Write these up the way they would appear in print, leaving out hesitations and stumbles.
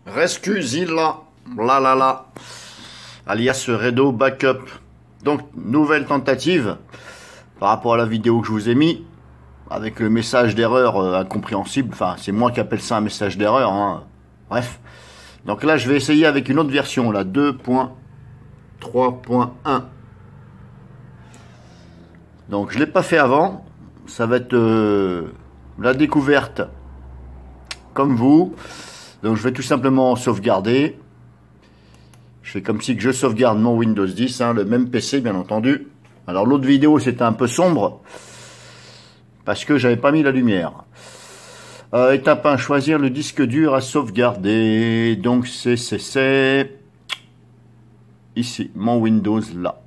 Rescuzilla, alias Redo Backup. Donc, nouvelle tentative par rapport à la vidéo que je vous ai mis, avec le message d'erreur incompréhensible. Enfin, c'est moi qui appelle ça un message d'erreur, hein. Bref. Donc là, je vais essayer avec une autre version, la 2.3.1. Donc, je ne l'ai pas fait avant. Ça va être la découverte comme vous. Donc, je vais tout simplement sauvegarder. Je fais comme si que je sauvegarde mon Windows 10, hein, le même PC, bien entendu. Alors, l'autre vidéo, c'était un peu sombre parce que j'avais pas mis la lumière. Étape 1, choisir le disque dur à sauvegarder. Donc, c'est ici, mon Windows, là.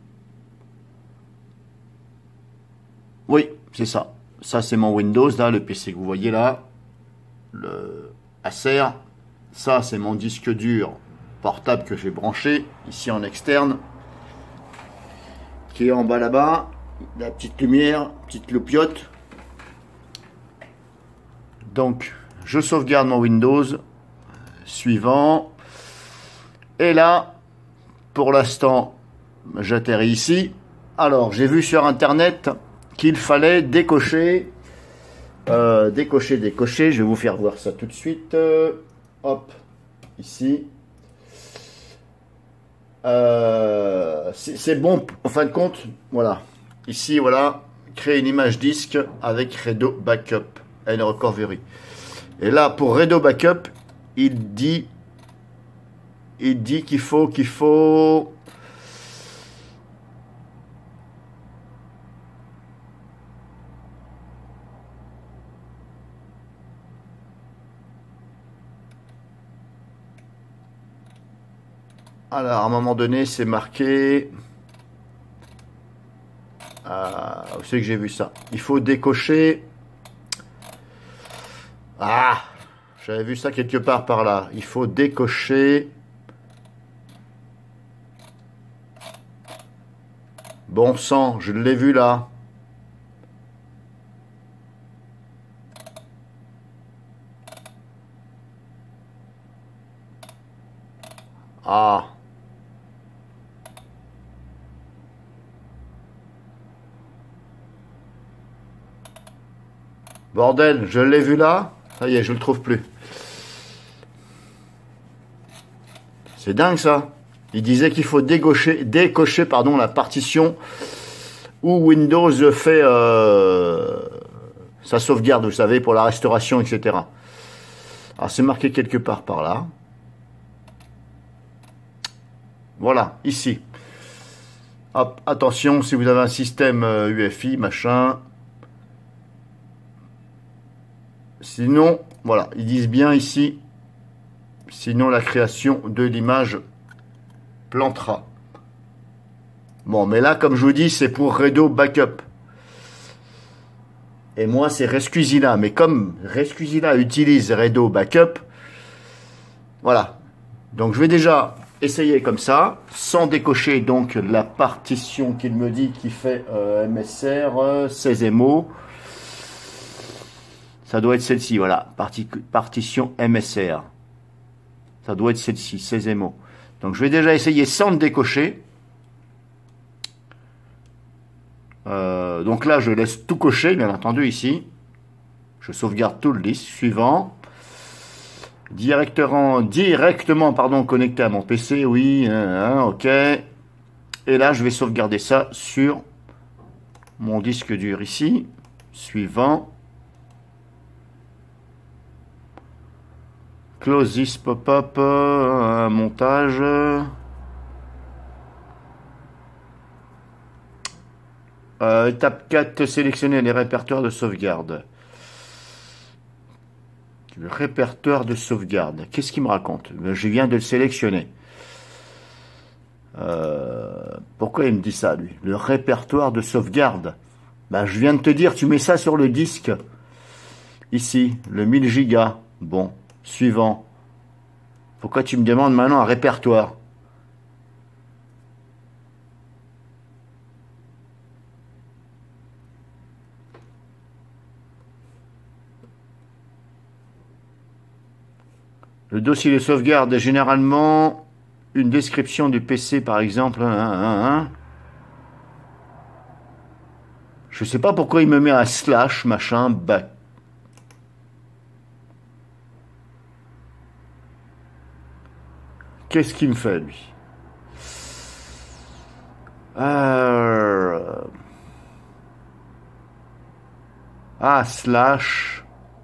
Oui, c'est ça. Ça, c'est mon Windows, là, le PC que vous voyez là. Le Acer. Ça, c'est mon disque dur portable que j'ai branché, ici en externe. Qui est en bas là-bas. La petite lumière, petite loupiote. Donc, je sauvegarde mon Windows. Suivant. Et là, pour l'instant, j'atterris ici. Alors, j'ai vu sur Internet qu'il fallait décocher. Décocher. Je vais vous faire voir ça tout de suite. Hop, ici. C'est bon, en fin de compte, voilà. Ici, voilà, créer une image disque avec Redo Backup and Recovery. Et là, pour Redo Backup, il dit qu'il faut alors, à un moment donné, c'est marqué. Où c'est que j'ai vu ça? Il faut décocher. Ah, j'avais vu ça quelque part par là. Il faut décocher. Bon sang, je l'ai vu là. Ah. Bordel, je l'ai vu là. Ça y est, je le trouve plus. C'est dingue ça. Il disait qu'il faut décocher pardon, la partition où Windows fait sa sauvegarde, vous savez, pour la restauration, etc. Alors c'est marqué quelque part par là. Voilà, ici. Hop, attention, si vous avez un système UEFI, machin. Sinon, voilà, ils disent bien ici. Sinon, la création de l'image plantera. Bon, mais là, comme je vous dis, c'est pour Redo Backup. Et moi, c'est Rescuzilla. Mais comme Rescuzilla utilise Redo Backup, voilà. Donc, je vais déjà essayer comme ça, sans décocher donc la partition qu'il me dit qui fait MSR 16 MO. Ça doit être celle-ci, voilà. Partition MSR. Ça doit être celle-ci, 16 MO. Donc, je vais déjà essayer sans le décocher. Donc là, je laisse tout cocher, bien entendu, ici. Je sauvegarde tout le disque. Suivant. Directement, pardon, connecté à mon PC, oui, ok. Et là, je vais sauvegarder ça sur mon disque dur ici. Suivant. Close this pop-up, montage. Étape 4, sélectionner les répertoires de sauvegarde. Le répertoire de sauvegarde. Qu'est-ce qu'il me raconte? Je viens de le sélectionner. Pourquoi il me dit ça, lui? Le répertoire de sauvegarde. Ben, je viens de te dire, tu mets ça sur le disque. Ici, le 1000 Go. Bon, suivant. Pourquoi tu me demandes maintenant un répertoire? Le dossier de sauvegarde est généralement une description du PC, par exemple. Je sais pas pourquoi il me met un slash, machin, back. Qu'est-ce qu'il me fait, lui? Slash.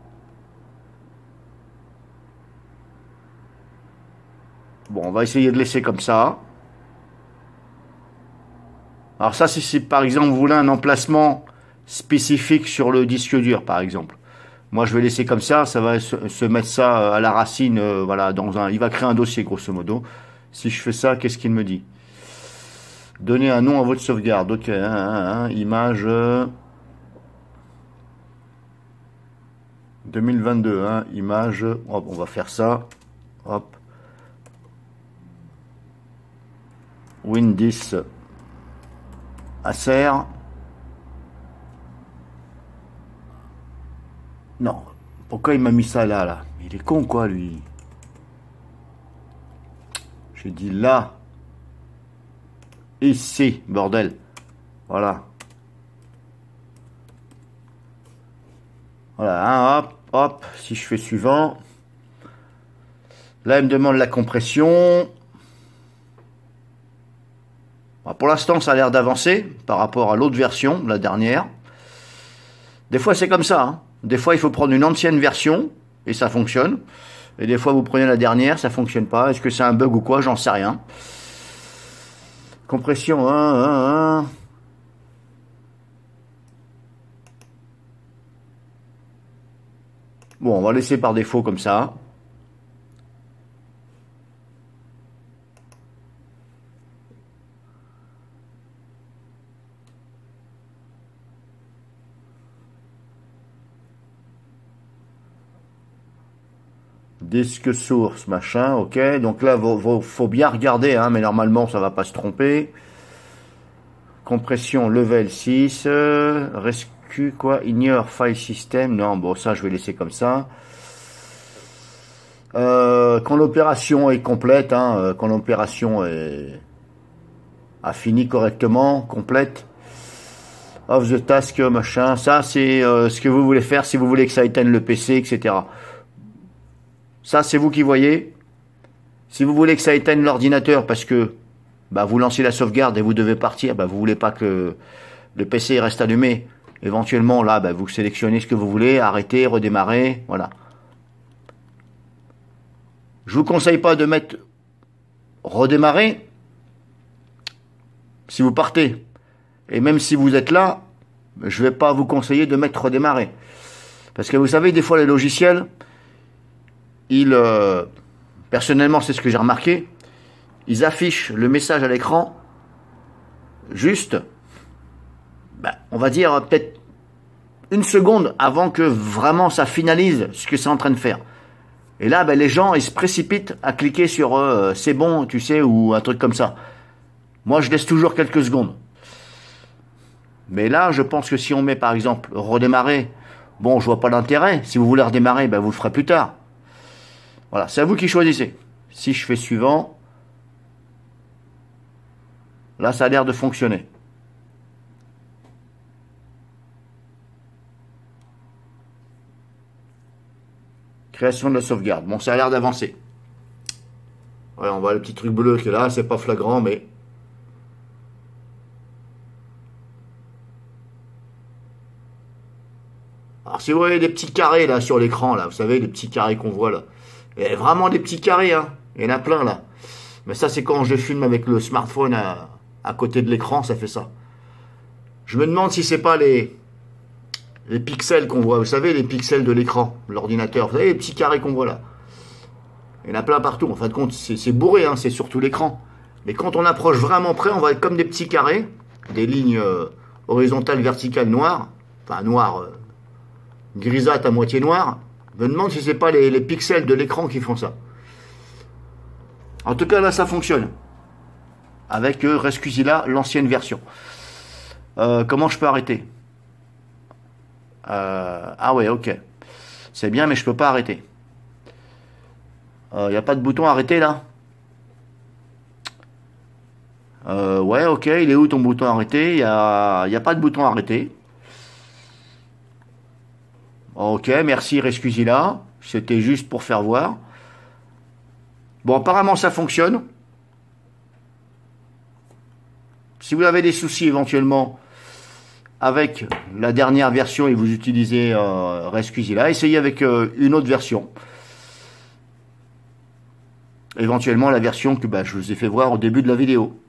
Bon, on va essayer de laisser comme ça. Alors ça, si par exemple vous voulez un emplacement spécifique sur le disque dur, par exemple. Moi, je vais laisser comme ça va se mettre ça à la racine, voilà, il va créer un dossier, grosso modo. Si je fais ça, qu'est-ce qu'il me dit? Donnez un nom à votre sauvegarde. Ok, image 2022, image, hop, on va faire ça. Hop. Win10 Acer. Non, pourquoi il m'a mis ça là? Il est con quoi lui? J'ai dit là. Ici, bordel. Voilà. Voilà, hop, hop. Si je fais suivant. Là, il me demande la compression. Pour l'instant, ça a l'air d'avancer par rapport à l'autre version, la dernière. Des fois, c'est comme ça. Hein. Des fois, il faut prendre une ancienne version et ça fonctionne. Et des fois, vous prenez la dernière, ça fonctionne pas. Est-ce que c'est un bug ou quoi? J'en sais rien. Compression 1. Bon, on va laisser par défaut comme ça. Disque source, machin, ok. Donc là, faut bien regarder, hein, mais normalement, ça va pas se tromper. Compression level 6. Rescue, quoi? Ignore file system. Non, bon, ça, je vais laisser comme ça. Quand l'opération est complète, hein, quand l'opération a fini correctement, complète. Off the task, machin. Ça, c'est ce que vous voulez faire si vous voulez que ça éteigne le PC, etc. Ça, c'est vous qui voyez. Si vous voulez que ça éteigne l'ordinateur parce que vous lancez la sauvegarde et vous devez partir, vous voulez pas que le PC reste allumé. Éventuellement, là, vous sélectionnez ce que vous voulez, arrêter, redémarrer, voilà. Je vous conseille pas de mettre redémarrer si vous partez. Et même si vous êtes là, je vais pas vous conseiller de mettre redémarrer. Parce que vous savez, des fois, les logiciels, personnellement, c'est ce que j'ai remarqué, ils affichent le message à l'écran juste, on va dire peut-être une seconde avant que vraiment ça finalise ce que c'est en train de faire. Et là, les gens, ils se précipitent à cliquer sur c'est bon, tu sais, ou un truc comme ça. Moi, je laisse toujours quelques secondes. Mais là, je pense que si on met, par exemple, redémarrer, bon, je vois pas l'intérêt. Si vous voulez redémarrer, vous le ferez plus tard. Voilà, c'est à vous qui choisissez. Si je fais suivant, là, ça a l'air de fonctionner. Création de la sauvegarde. Bon, ça a l'air d'avancer. Ouais, on voit le petit truc bleu qui est là, c'est pas flagrant, mais... Alors, si vous voyez des petits carrés, là, sur l'écran, là, vous savez, les petits carrés qu'on voit, là. Et vraiment des petits carrés, hein. Il y en a plein, là. Mais ça, c'est quand je filme avec le smartphone à côté de l'écran, ça fait ça. Je me demande si c'est pas les pixels qu'on voit. Vous savez, les pixels de l'écran, l'ordinateur. Vous savez, les petits carrés qu'on voit là. Il y en a plein partout. En fin de compte, c'est bourré, hein, c'est surtout l'écran. Mais quand on approche vraiment près, on va être comme des petits carrés, des lignes horizontales, verticales noires. Enfin, noires, grisâtres à moitié noires. Je me demande si c'est pas les pixels de l'écran qui font ça. En tout cas, là, ça fonctionne. Avec Rescusila, l'ancienne version. Comment je peux arrêter? Ah ouais, ok. C'est bien, mais je peux pas arrêter. Il n'y a pas de bouton arrêter là? Ouais, ok, il est où ton bouton arrêter? Il y a pas de bouton arrêter. Ok, merci, excusez là. C'était juste pour faire voir. Bon, apparemment ça fonctionne. Si vous avez des soucis éventuellement avec la dernière version et vous utilisez Rescusila, essayez avec une autre version. Éventuellement la version que je vous ai fait voir au début de la vidéo.